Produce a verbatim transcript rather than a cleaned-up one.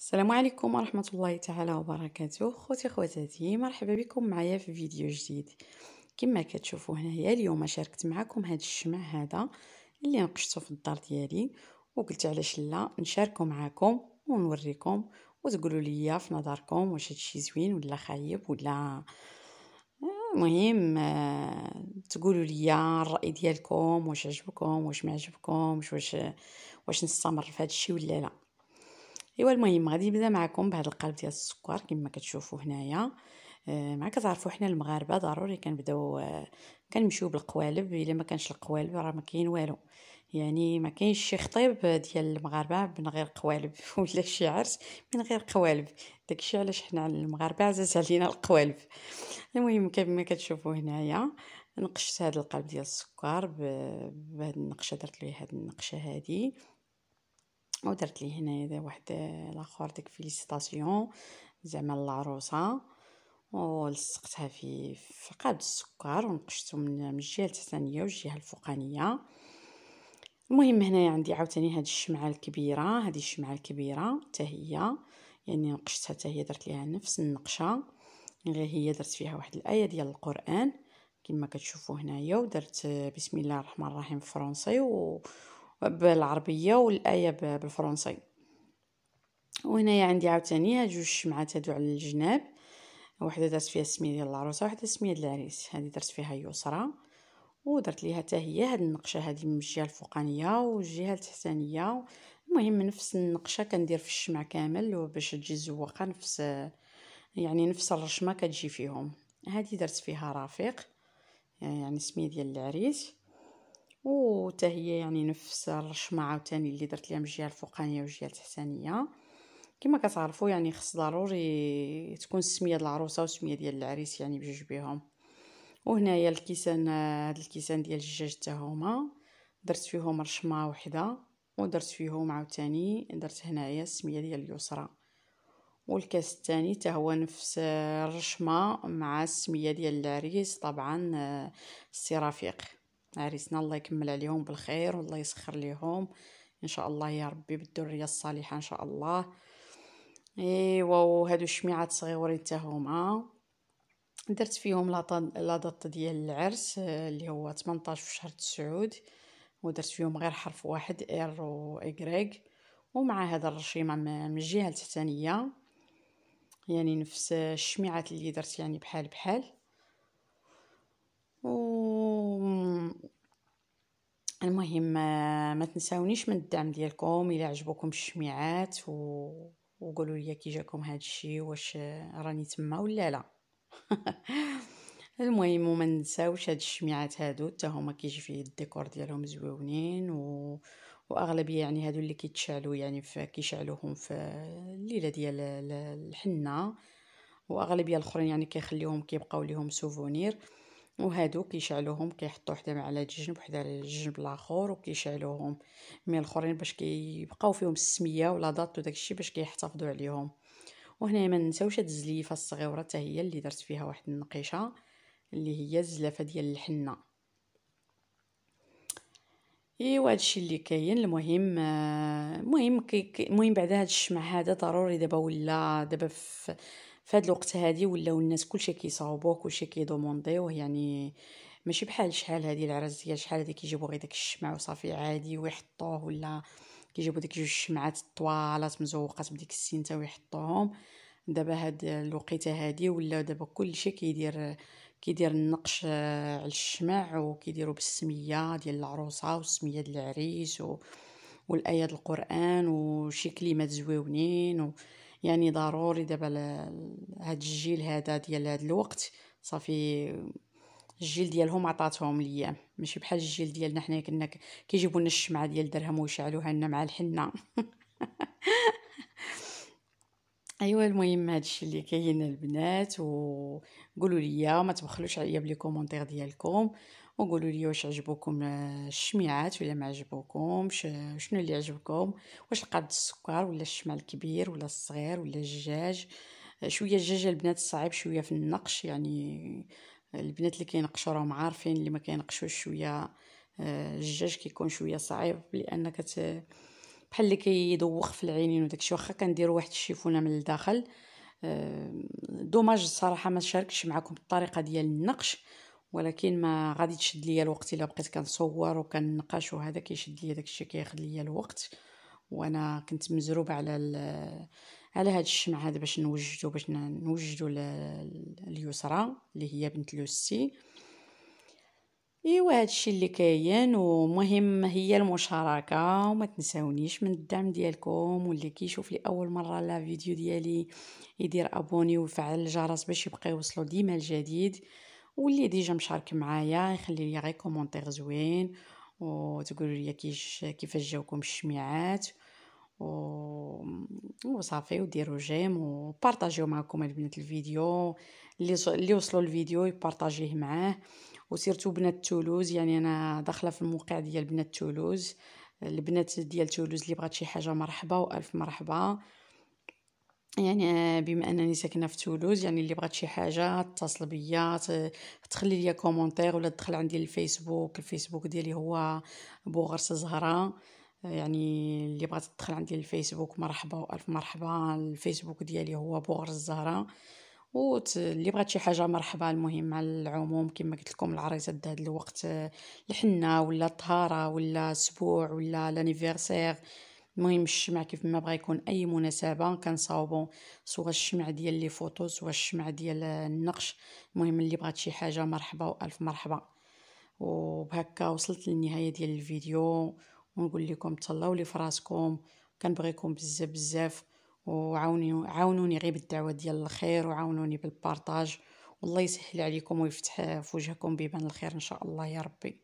السلام عليكم ورحمة الله تعالى وبركاته. خوتي خواتاتي، مرحبا بكم معايا في فيديو جديد. كما كتشوفوا هنايا اليوم شاركت معكم هذا الشمع هذا اللي نقشته في الدار ديالي، وقلت علاش لا نشاركه معكم ونوريكم وتقولوا لي في نظركم واش هادشي زوين ولا خايب ولا المهم آه، تقولوا لي الراي ديالكم، واش عجبكم واش ما عجبكمش، واش واش نستمر في هذا الشيء ولا لا. ايوا المهم غادي نبدا معكم بهذا القالب ديال السكر كما كتشوفوا هنايا. آه ما كتعرفوا حنا المغاربه ضروري كنبداو آه كنمشيو بالقوالب، الا ما كانش القوالب راه ما كاين والو. يعني ما كاينش شي خطيب ديال المغاربه من غير قوالب ولا شي عرس من غير قوالب. داكشي علاش حنا المغاربه عزاز علينا القوالب. المهم كما كتشوفوا هنايا نقشت هذا القالب ديال السكر بهذه النقشه، درت ليه هذه النقشه هذه ودرت لي هنايا واحد الاخر ديك فيليسيطاسيون زعما العروسه، ولصقتها في في قالب السكر ونقشته من من الجهه التحتانيه والجهه الفوقانيه. المهم هنايا عندي عاوتاني هاد الشمعه الكبيره، هذه الشمعه الكبيره حتى هي يعني نقشتها حتى هي درت ليها نفس النقشه، غير هي درت فيها واحد الايه ديال القران كما كتشوفوا هنايا، ودرت بسم الله الرحمن الرحيم فرنسي و بالعربيه والايه بالفرنسي. وهنايا عندي عاوتاني هاد جوج شمعات هادو على الجناب، وحده درت فيها السميه ديال العروسه وحده السميه ديال العريس، هذه درت فيها يسرى ودرت ليها حتى هي هاد النقشه هذه من الجهه الفوقانيه والجهه التحتانيه. المهم نفس النقشه كندير في الشمع كامل باش تجي زوقه، نفس يعني نفس الرشمه كتجي فيهم. هذه درت فيها رفيق يعني السميه ديال العريس، وتا هي يعني نفس الرشمه عاوتاني اللي درت ليها من الجهه الفوقانيه والجهه التحتانيه. كما كتعرفوا يعني خص ضروري تكون السميه ديال العروسه والسميه ديال العريس يعني بجوج بهم. وهنايا الكيسان، هاد الكيسان ديال الدجاج حتى هما درت فيهم رشمه وحده، ودرت فيهم عاوتاني درت هنايا السميه ديال اليسرى. والكاس الثاني حتى هو نفس الرشمه مع السميه ديال العريس، طبعا السي رفيق عريسنا الله يكمل عليهم بالخير والله يسخر ليهم ان شاء الله يا ربي بالذريه الصالحه ان شاء الله. ايوا وهادو الشميعات صغيورين حتى هما درت فيهم لاطط ديال العرس اللي هو ثمنطاش في شهر تسعود، ودرت فيهم غير حرف واحد ار و ايغريك، ومع هذا الرشيمه من الجهه التحتانيه يعني نفس الشميعات اللي درت يعني بحال بحال. و المهم ما تنساونيش من الدعم ديالكم الى عجبكم الشميعات و... وقولوا لي كي جاكم هذا الشيء، واش راني تما ولا لا. المهم وما ننساوش هاد الشميعات هادو حتى هما كيجي فيه الديكور ديالهم زويونين و... واغلبيه يعني هادو اللي كيتشعلوا يعني في كيشعلوهم في الليله ديال الحنه، واغلبيه الاخرين يعني كيخليوهم كيبقاو ليهم سوفونير، وهادو كيشعلوهم كيحطوا حدا على الجنب وحده على الجنب الاخر وكيشعلوهم من الاخرين باش كيبقاو فيهم السميه ولا دات وداكشي باش كيحتفظوا عليهم. وهنا ما ننساوش هاد الزليفه الصغيره حتى هي اللي درت فيها واحد النقيشه اللي هي الزلافه ديال الحنه. ايوا هادشي اللي كاين. المهم المهم المهم بعد هاد الشمع هذا ضروري دابا ولا دابا في في هاد الوقت هادي ولاو الناس كلشي كيصاوبوه كلشي كيدومونديوه، يعني ماشي بحال شحال هادي العراس ديال شحال هادي كيجيبوا غير داك الشمع وصافي عادي ويحطوه، ولا كيجيبوا ديك جوج شمعات طوالات مزوقات بديك السينته ويحطوهم. دابا هاد الوقيته هادي ولا دابا كلشي كيدير كيدير النقش على الشمع وكيديروا بالسميه ديال العروسه والسميه ديال العريس و... والايات القران وشي كلمات زويونين و... يعني ضروري دابا ل... هاد الجيل هذا ديال هاد الوقت صافي الجيل ديالهم عطاتهم الايام، ماشي بحال الجيل ديالنا حنا كنا كيجيبوا لنا الشمعه ديال درهم ويشعلوها لنا مع الحنه. ايوا المهم هادشي اللي كاين البنات، وقولوا لي ما تبخلوش عليا بلي كومونتير ديالكم، وقولوا لي واش عجبوكم الشميعات ولا ما عجبوكمش، شنو اللي عجبكم، واش القاد السكر ولا الشمع الكبير ولا الصغير ولا الدجاج. شويه الدجاج البنات صعيب شويه في النقش، يعني البنات اللي كينقشوا راهم عارفين، اللي ما كينقشوش شويه الدجاج كيكون شويه صعيب لان كت بحال اللي كيدوخ في العينين وداكشي. واخا كنديروا واحد الشيفونه من الداخل. دوماج الصراحه ما شاركتش معكم الطريقه ديال النقش، ولكن ما غادي تشد ليا الوقت الا بقيت كنصور وكنقاش، وهذا كيشد ليا داكشي كياخذ ليا الوقت. وانا كنت مزروبه على على هاد الشمع هذا باش نوجدو باش نوجدو اليسرى اللي هي بنت لوستي. ايوا هادشي اللي كاين. ومهم هي المشاركه، وما تنساونيش من الدعم ديالكم. واللي كيشوف لي اول مره لا فيديو ديالي يدير ابوني ويفعل الجرس باش يبقى يوصلوا ديما الجديد. واللي ديجا مشارك معايا يخلي لي غير كومونتير زوين وتقولوا لي كيش كيفاش جاوكم الشميعات و... وصافي. وديروا جيم وبارطاجيو معكم البنات الفيديو. اللي اللي وصلوا الفيديو يبارطاجيه معاه. وسيرتو بنات تولوز، يعني انا داخله في الموقع ديال بنات تولوز. البنات ديال تولوز اللي بغات شي حاجه مرحبا والف مرحبا. يعني بما انني ساكنه في تولوز، يعني اللي بغات شي حاجه اتصل بيا، تخلي لي كومونتير ولا تدخل عندي الفيسبوك. الفيسبوك ديالي هو بوغرس زهره. يعني اللي بغات تدخل عندي الفيسبوك مرحبا والف مرحبا. الفيسبوك ديالي هو بوغرس زهره. واللي بغات شي حاجه مرحبا. المهم على العموم كما قلت لكم العريسات هذا الوقت، الحنه ولا الطهاره ولا اسبوع ولا لانيفرسير، المهم الشمع كيف ما بغى يكون اي مناسبه كنصاوبوا، سواء الشمع ديال لي فوتو سواء الشمع ديال النقش. المهم اللي بغات شي حاجه مرحبا والف مرحبا. وبهكا وصلت للنهايه ديال الفيديو، ونقول لكم تهلاو لي فراسكم. كنبغيكم بزاف بزاف، وعاونوني عاونوني غير بالدعوه ديال الخير، وعاونوني بالبارطاج. والله يسهل عليكم ويفتح في وجهكم بيبان الخير ان شاء الله يا ربي.